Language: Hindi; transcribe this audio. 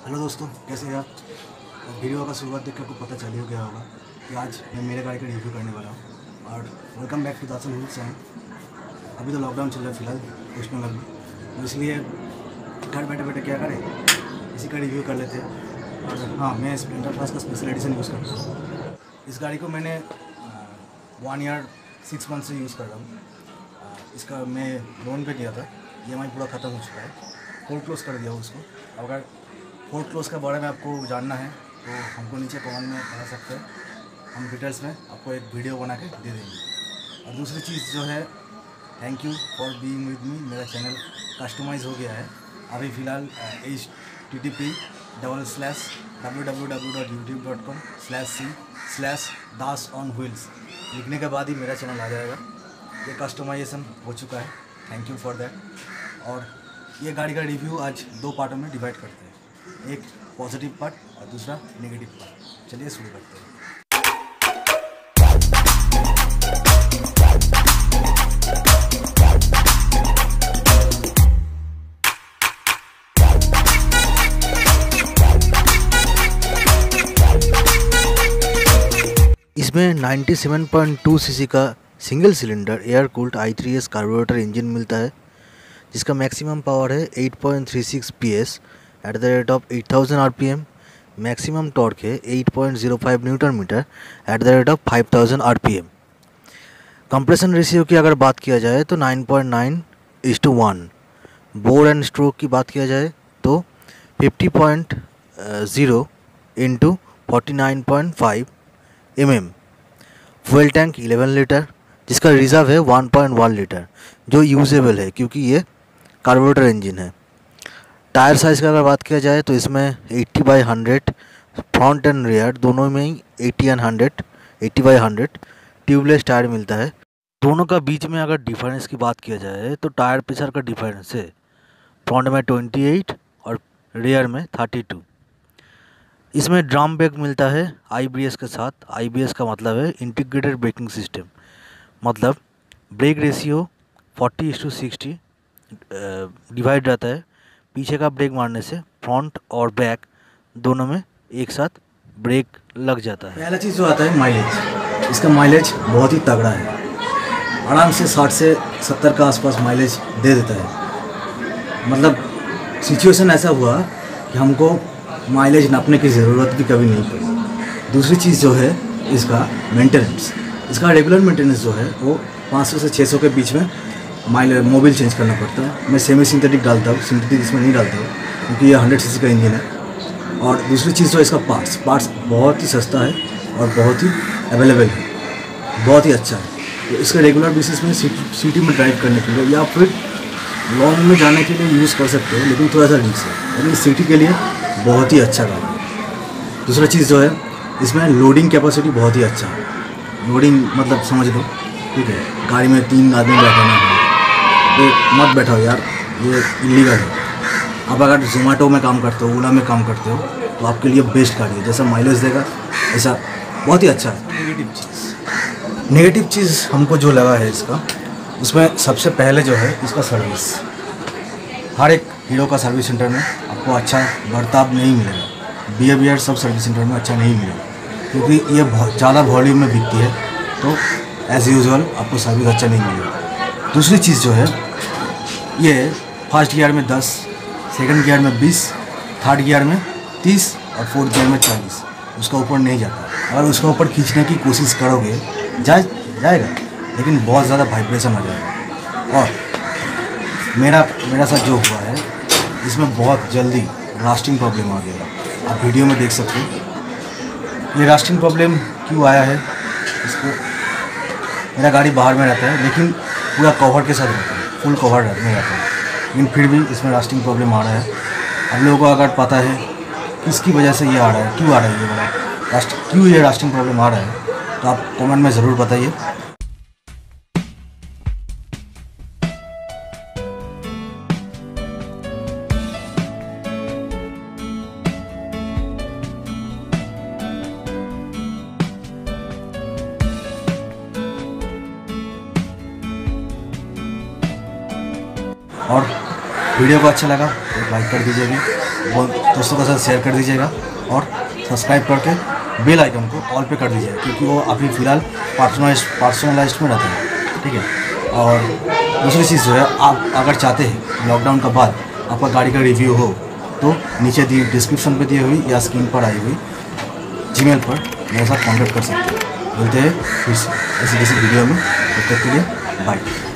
हेलो दोस्तों, कैसे हैं आप। वीडियो का शुरुआत देख के आपको पता चल ही गया होगा कि आज मैं मेरे गाड़ी का रिव्यू करने वाला हूँ। और welcome back to Dasan Hills channel. अभी तो लॉकडाउन चल रहा है फिलहाल वेस्ट बंगाल में, तो इसलिए घर बैठे बैठे क्या करें, इसी का रिव्यू कर लेते हैं। और हाँ, मैं स्प्लेंडर प्लस का स्पेशल एडिशन यूज़ करता हूँ। इस गाड़ी को मैंने 1 ईयर 6 मंथ से यूज़ कर रहा हूँ। इसका मैं लोन पे किया था, EMI पूरा ख़त्म हो चुका है, कोल्ड क्लोज कर दिया उसको। अगर कोल्ड क्लोज के बारे में आपको जानना है तो हमको नीचे कमेंट में बता सकते हैं, हम डिटेल्स में आपको एक वीडियो बना के दे देंगे। और दूसरी चीज़ जो है, thank you for being with me. मेरा चैनल कस्टमाइज़ हो गया है अभी फ़िलहाल http://www.youtube.com/c/dasonwheels लिखने के बाद ही मेरा चैनल आ जाएगा। ये कस्टमाइजेशन हो चुका है, थैंक यू फॉर दैट। और ये गाड़ी का रिव्यू आज 2 पार्टों में डिवाइड करते हैं, एक पॉजिटिव पार्ट और दूसरा नेगेटिव पार्ट। चलिए शुरू करते हैं। इसमें 97.2 सीसी का single cylinder air cooled i3s carburettor engine मिलता है, जिसका मैक्सिमम पावर है 8.36 PS at the rate of 8000 RPM। Maximum torque है 8.05 newton metre at the rate of 5000 RPM। Compression ratio की अगर बात किया जाए तो 9.9:1। बोर एंड स्ट्रोक की बात किया जाए तो 50.0 into 49.5 mm। Fuel tank 11 litre, जिसका रिजर्व है 1.1 लीटर, जो यूजेबल है क्योंकि ये कार्बोरेटर इंजन है। टायर साइज़ का अगर बात किया जाए तो इसमें 80/100 फ्रंट एंड रियर दोनों में ही 80/100 ट्यूबलेस टायर मिलता है। दोनों का बीच में अगर डिफरेंस की बात किया जाए तो टायर प्रेशर का डिफरेंस है फ्रंट में 28 और रियर में 32। इसमें ड्रम ब्रेक मिलता है IBS के साथ। IBS का मतलब है इंटीग्रेटेड ब्रेकिंग सिस्टम, मतलब ब्रेक रेशियो 40:60 डिवाइड रहता है। पीछे का ब्रेक मारने से फ्रंट और बैक दोनों में एक साथ ब्रेक लग जाता है। पहला चीज़ जो आता है माइलेज। इसका माइलेज बहुत ही तगड़ा है, आराम से 60 से 70 का आसपास माइलेज दे देता है। मतलब सिचुएशन ऐसा हुआ कि हमको माइलेज नापने की ज़रूरत भी कभी नहीं पड़ी। दूसरी चीज़ जो है इसका मेंटेनेंस। इसका रेगुलर मेंटेनेंस जो है वो 500 से 600 के बीच में मोबिल चेंज करना पड़ता है। मैं सेमी सिंथेटिक डालता हूँ, सिंथेटिक इसमें नहीं डालता हूँ क्योंकि ये 100 सीसी का इंजन है। और दूसरी चीज़ जो है इसका पार्ट्स बहुत ही सस्ता है और बहुत ही अवेलेबल है, बहुत ही अच्छा है। तो इसका रेगुलर बेसिस में सिटी में ड्राइव करने के लिए या फिर लॉन्ग में जाने के लिए यूज़ कर सकते हो, लेकिन थोड़ा सा रिस्क है, लेकिन सिटी के लिए बहुत ही अच्छा गाड़ी है। दूसरा चीज़ जो है इसमें लोडिंग कैपेसिटी बहुत ही अच्छा है। लोडिंग मतलब समझ लो, ठीक है, गाड़ी में 3 आदमी बैठाना है तो मत बैठाओ यार, ये इलीगल है। अब अगर जोमेटो में काम करते हो, ओला में काम करते हो तो आपके लिए बेस्ट गाड़ी है। जैसा माइलेज देगा ऐसा बहुत ही अच्छा है। नेगेटिव चीज़ हमको जो लगा है इसका, उसमें सबसे पहले जो है इसका सर्विस। हर एक हीरो का सर्विस सेंटर में आपको अच्छा बर्ताव नहीं मिलेगा। बिहेवियर सब सर्विस सेंटर में अच्छा नहीं मिलेगा क्योंकि ये बहुत ज़्यादा वॉल्यूम में बिकती है, तो एज़ यूजुअल आपको सर्विस अच्छा नहीं मिलेगा। दूसरी चीज़ जो है, ये फर्स्ट गियर में 10, सेकंड गियर में 20, थर्ड गियर में 30 और फोर्थ गियर में 40। उसका ऊपर नहीं जाता। अगर उसका ऊपर खींचने की कोशिश करोगे जाएगा, लेकिन बहुत ज़्यादा वाइब्रेशन आ जाएगा। और मेरा साथ जो हुआ है, इसमें बहुत जल्दी रास्टिंग प्रॉब्लम आ गया। आप वीडियो में देख सकते हो ये रास्टिंग प्रॉब्लम क्यों आया है। इसको मेरा गाड़ी बाहर में रहता है लेकिन पूरा कवर के साथ रहता है, फुल कवर में रहता है, लेकिन फिर भी इसमें रास्टिंग प्रॉब्लम आ रहा है। आप लोगों को अगर पता है किसकी वजह से ये आ रहा है, क्यों आ रहा है ये वाला क्यों ये रास्टिंग प्रॉब्लम आ रहा है, तो आप कमेंट में ज़रूर बताइए। और वीडियो को अच्छा लगा तो लाइक कर दीजिएगा, दोस्तों के साथ शेयर कर दीजिएगा और सब्सक्राइब करके बेल आइकन को ऑल पे कर दीजिएगा, क्योंकि वो अभी फ़िलहाल पर्सनलाइज्ड में रहता है, ठीक है। और दूसरी चीज़ जो है, आप अगर चाहते हैं लॉकडाउन के बाद आपका गाड़ी का रिव्यू हो तो नीचे दी डिस्क्रिप्शन पे दी हुई या स्क्रीन पर आई हुई जीमेल पर मेरे साथ कॉन्टैक्ट कर सकते हैं। मिलते हैं फिर ऐसी किसी वीडियो में, तब तक के लिए बाय।